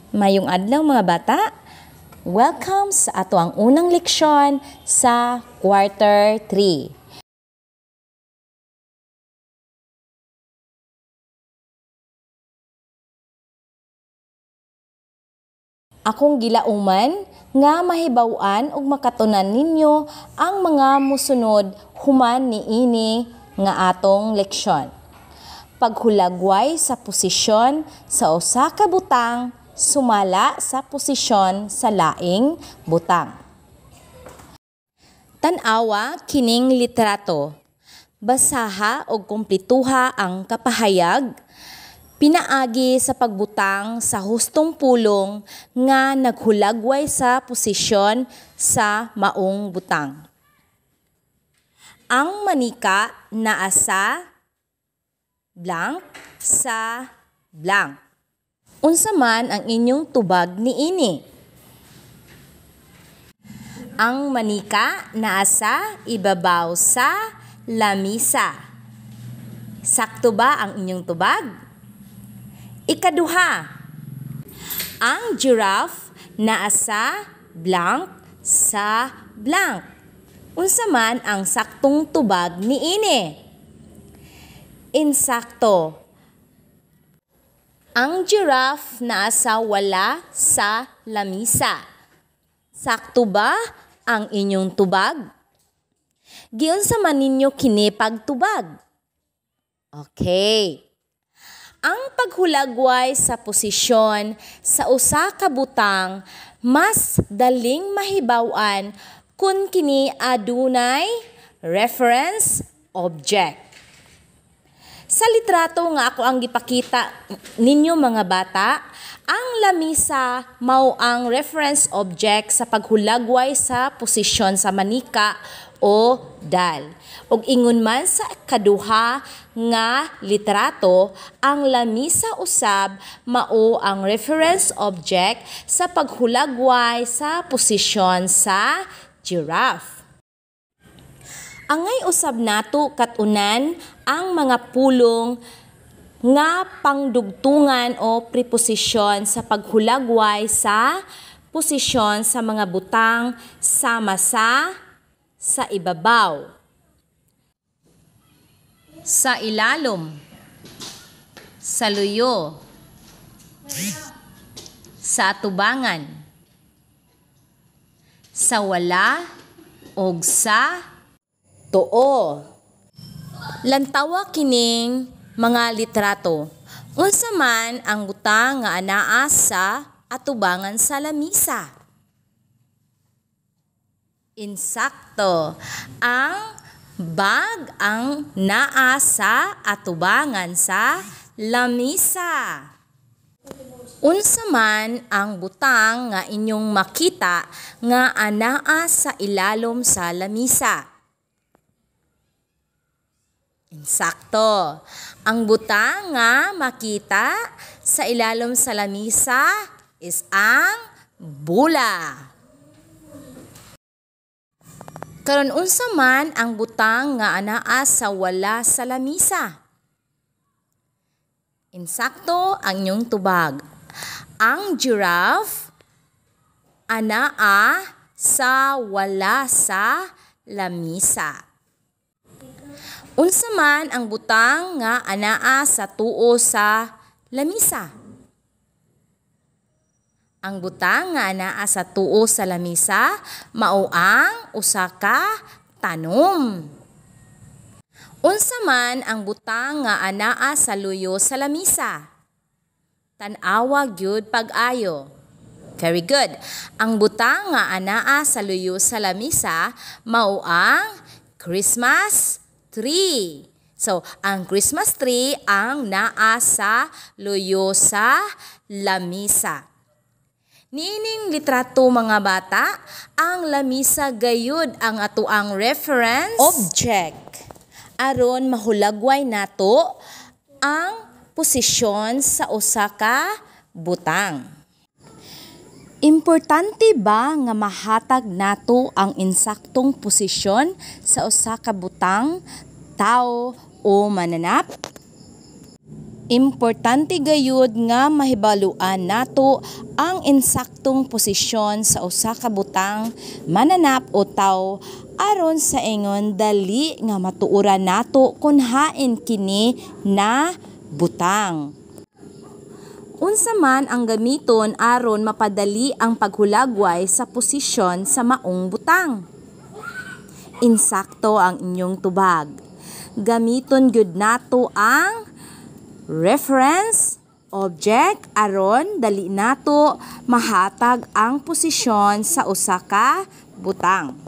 Mayong adlaw mga bata. Welcome sa ato ang unang leksyon sa quarter 3. Akong gilauman nga mahibaw-an ug makatunan ninyo ang mga musunod human niini nga atong leksyon. Paghulagway sa posisyon sa usa ka butang sumala sa posisyon sa laing butang. Tan-awa kining litrato. Basaha og kumplituha ang kapahayag. Pinaagi sa pagbutang sa hustong pulong nga naghulagway sa posisyon sa maong butang. Ang manika naa sa blank sa blank. Unsa man ang inyong tubag niini? Ang manika naa sa ibabaw sa lamisa. Sakto ba ang inyong tubag? Ikaduha, ang giraffe naa sa blank sa blank. Unsa man ang saktong tubag niini? Insakto. Ang giraffe naa sa wala sa lamisa. Sakto ba ang inyong tubag? Giunsa man ninyo kini pagtubag? Okay. Ang paghulagway sa posisyon sa usa ka butang mas daling mahibaw-an kun kini adunay reference object. Sa litrato nga ako ang gipakita ninyo mga bata, ang lamisa mao ang reference object sa paghulagway sa posisyon sa manika o dal. Ug ingon man sa kaduha nga litrato, ang lamisa usab mao ang reference object sa paghulagway sa posisyon sa giraffe. Angay usab nato katunan ang mga pulong nga pangdugtungan o preposisyon sa paghulagway sa posisyon sa mga butang sama sa ibabaw, sa ilalom, sa luyo, sa atubangan, sa wala, og sa tuo. Lantawa kining mga litrato. Unsa man ang butang nga anaa sa atubangan sa lamisa? Insakto. Ang bag ang naa sa atubangan sa lamisa. Unsa man ang butang nga inyong makita nga anaa sa ilalom sa lamisa? Insakto. Ang butang nga makita sa ilalom sa lamisa is ang bula. Karon unsa man ang butang nga anaa sa wala sa lamisa? Insakto ang inyong tubag. Ang giraffe anaa sa wala sa lamisa. Unsa man ang butang nga anaa sa tuo sa lamisa? Ang butang nga anaa sa tuo sa lamisa mao ang usa ka tanom. Unsa man ang butang nga anaa sa luyo sa lamisa? Tan-awa gyud pag-ayo. Very good. Ang butang nga anaa sa luyo sa lamisa mao ang Christmas tree. So, ang Christmas tree ang naa sa luyo sa lamisa. Nining litrato mga bata, ang lamisa gayud ang atoang reference object. Aron mahulagway nato ang posisyon sa usa ka butang. Importante ba nga mahatag nato ang insaktong posisyon sa usa ka butang, tao o mananap? Importante gayud nga mahibaluan nato ang insaktong posisyon sa usa ka butang mananap o tawo aron sa ingon dali nga matuoran nato kung hain kini na butang. Unsa man ang gamiton aron mapadali ang paghulagway sa posisyon sa maong butang? Insakto ang inyong tubag. Gamiton gyud nato ang reference object aron dali nato mahatag ang posisyon sa usa ka butang.